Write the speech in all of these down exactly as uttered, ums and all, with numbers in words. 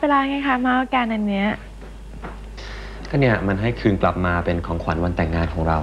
แล้วไงคะมาเอาการอันเนี้ยก็เนี่ยมันให้คืนกลับมาเป็นของขวัญวันแต่งงานของเรา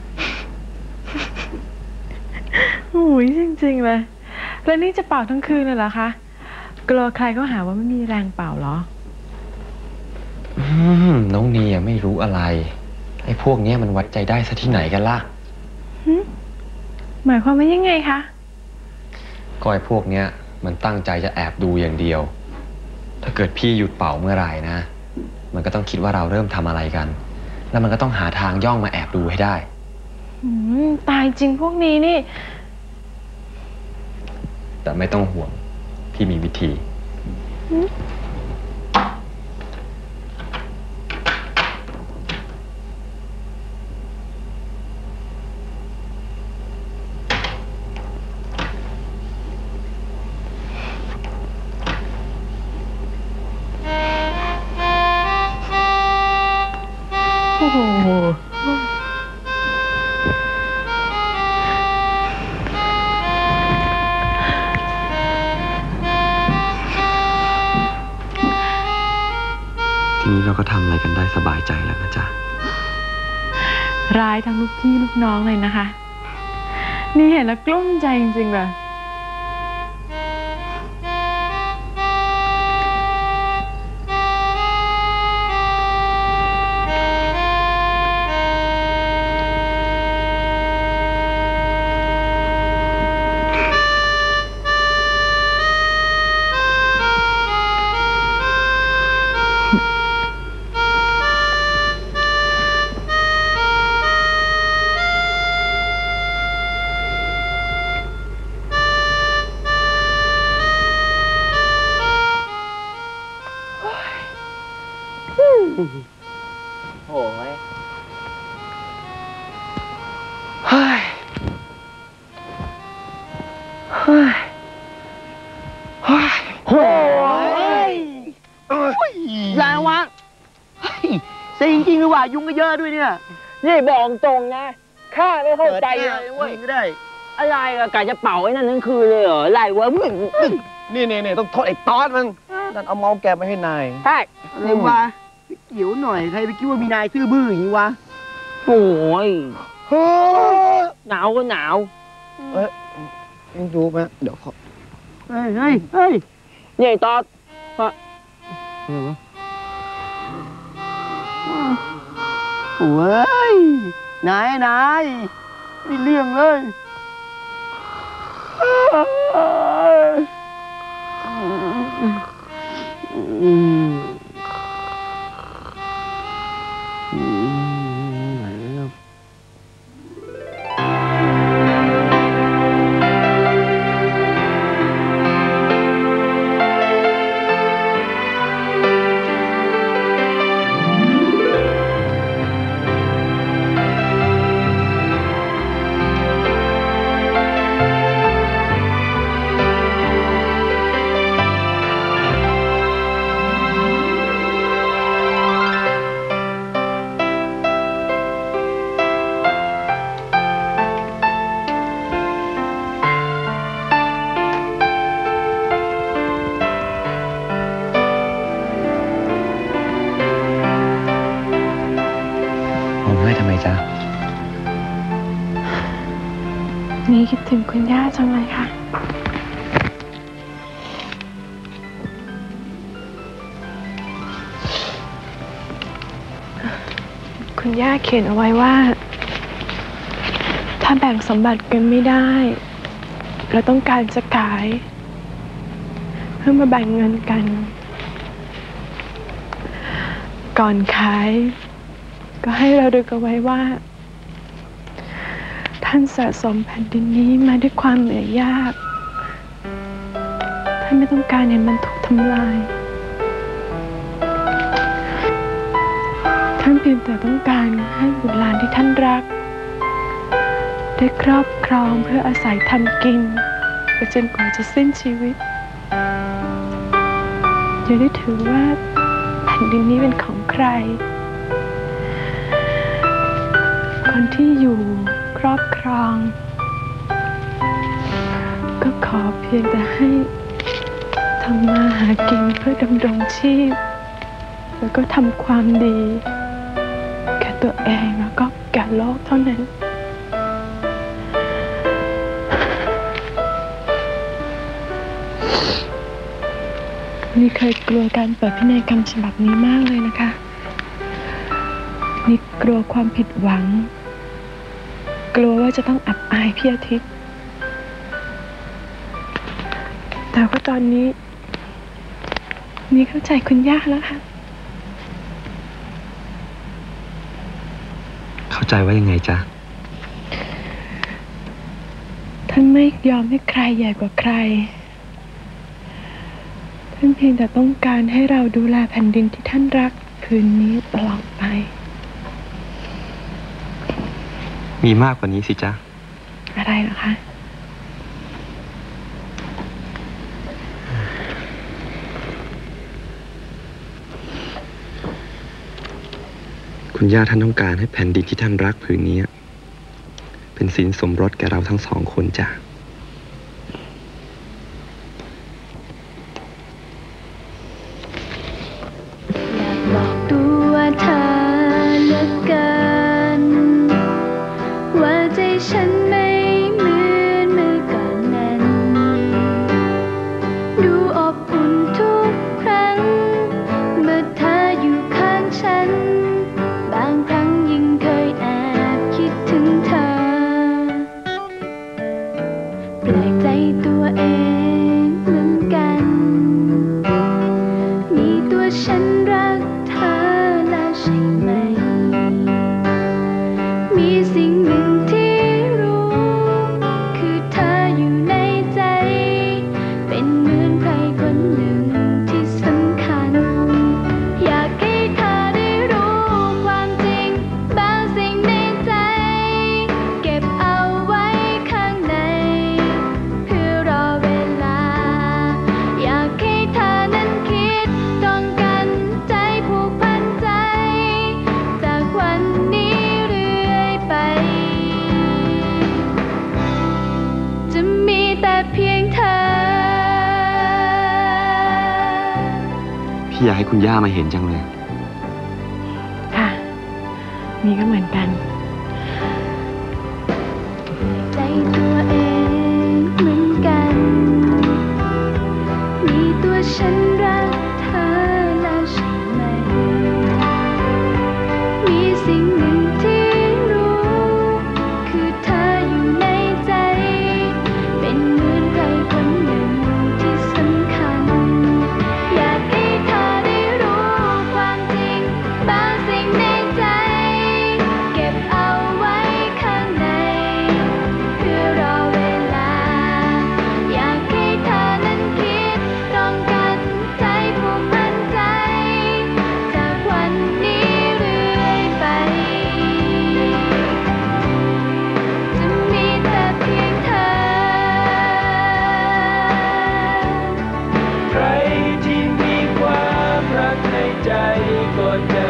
โอ้ยจริงๆเลยแล้วนี่จะเป่าทั้งคืนเลยเหรอคะกลัวใครเขาหาว่าไม่มีแรงเป่าเหรออืมน้องนีไม่รู้อะไรไอ้พวกนี้มันวัดใจได้ซะที่ไหนกันล่ะหมายความว่ายังไงคะก็ไอ้พวกเนี้ยมันตั้งใจจะแอบดูอย่างเดียวถ้าเกิดพี่หยุดเป่าเมื่อไหร่นะมันก็ต้องคิดว่าเราเริ่มทำอะไรกันแล้วมันก็ต้องหาทางย่องมาแอบดูให้ได้ตายจริงพวกนี้นี่แต่ไม่ต้องห่วงพี่มีวิธีโอ้โหทีนี้เราก็ทำอะไรกันได้สบายใจแล้วนะจ๊ะร้ายทั้งลูกพี่ลูกน้องเลยนะคะนี่เห็นแล้วกลุ้มใจจริงๆเลยโอ้ยเฮ้ยเฮ้ยเฮ้ยโอ้ยแรงวะเฮ้ยเซ็งจริงหรือว่ายุงก็เยอะด้วยเนี่ยนี่บอกตรงนะข้าไม่เข้าใจเลยเว้ยก็ได้อะไรกับการจะเป่าไอ้นั่นทั้งคืนเลยเหรอไรวะมึงนี่นี่นี่ต้องโทษไอ้ตอสมันนั่นเอาเมาแกมาให้นายใช่อะไรวะเกี่ยวหน่อยใครไปคิดว่ามีนายซื่อบื้ออย่างนี้วะโอ้ยหนาวก็หนาวเอ้ยยังดูไหมเดี๋ยวขอเฮ้ยเฮ้ยเฮ้ยใหญ่ตอดอะไรวะโอ้ยนายนายมีเรื่องเลยอืมนี่คิดถึงคุณย่าจังเลยค่ะคุณย่าเขียนเอาไว้ว่าถ้าแบ่งสมบัติกันไม่ได้เราต้องการจะขายเพื่อมาแบ่งเงินกันก่อนขายก็ให้เราดูกันไว้ว่าท่านสะสมแผ่นดินนี้มาด้วยความเหนื่อยยากท่านไม่ต้องการเห็นมันถูกทำลายท่านเพียงแต่ต้องการให้บุตรหลานที่ท่านรักได้ครอบครองเพื่ออาศัยทำกินไปจนกว่าจะสิ้นชีวิตอย่าได้ถือว่าแผ่นดินนี้เป็นของใครคนที่อยู่ครอบครองก็ขอเพียงแต่ให้ถำมาหากินเพื่อดำรงชีพ แล้วก็ทำความดีแก่ตัวเองแล้วก็แก่โลกเท่านั้นนี่เคยกลัวการเปิดพินัยกรรมฉบับนี้มากเลยนะคะนี่กลัวความผิดหวังกลัวว่าจะต้องอับอายพี่อาทิตย์แต่ว่าตอนนี้นี่เข้าใจคุณย่าแล้วค่ะเข้าใจว่ายังไงจ๊ะท่านไม่ยอมให้ใครใหญ่กว่าใครท่านเพียงแต่ต้องการให้เราดูแลแผ่นดินที่ท่านรักผืนนี้ตลอดไปมีมากกว่านี้สิจ๊ะอะไรเหรอคะคุณย่าท่านต้องการให้แผ่นดินที่ท่านรักผืนนี้เป็นสินสมรสแก่เราทั้งสองคนจ้ะอยากบอกตัวเธอเหลือเกินว่าใจฉันไม่เหมือนเมื่อก่อนนั้นดูอบอุ่นทุกครั้งเมื่อเธออยู่ข้างฉันบางครั้งยิ่งเคยแอบคิดถึงเธอแปลกใจตัวเองเหมือนกันมีตัวฉันรักเธอแล้วใช่ไหมมีสิ่งหนึ่งที่รู้คือเธออยู่ในใจเป็นเหมือนใครคนหนึ่งที่สำคัญอยากให้เธอได้รู้ความจริงบางสิ่งในใจเก็บเอาไว้ข้างในเพื่อรอเวลาอยากให้เธอนั้นคิดตรงกันใจผูกพันใจจากวันนี้เรื่อยไปจะมีแต่เพียงเธอพี่อยากให้คุณย่ามาเห็นจังเลยค่ะนี่ก็เหมือนกันใจตัวเองเหมือนกันมีตัวฉันรักเธอแล้วใช่ไหมมีสิ่งหนึ่งที่รู้คือเธออยู่ในใจเป็นเหมือนใครคนหนึ่งที่สำคัญอยากให้เธอได้รู้ความจริงบางสิ่งในใจเก็บเอาไว้ข้างในเพื่อรอเวลาอยากให้เธอนั้นคิดตรงกันใจผูกพันใจจากวันนี้เรื่อยไปจะมีแต่เพียงเธอใครที่มีความรักในใจก็จะ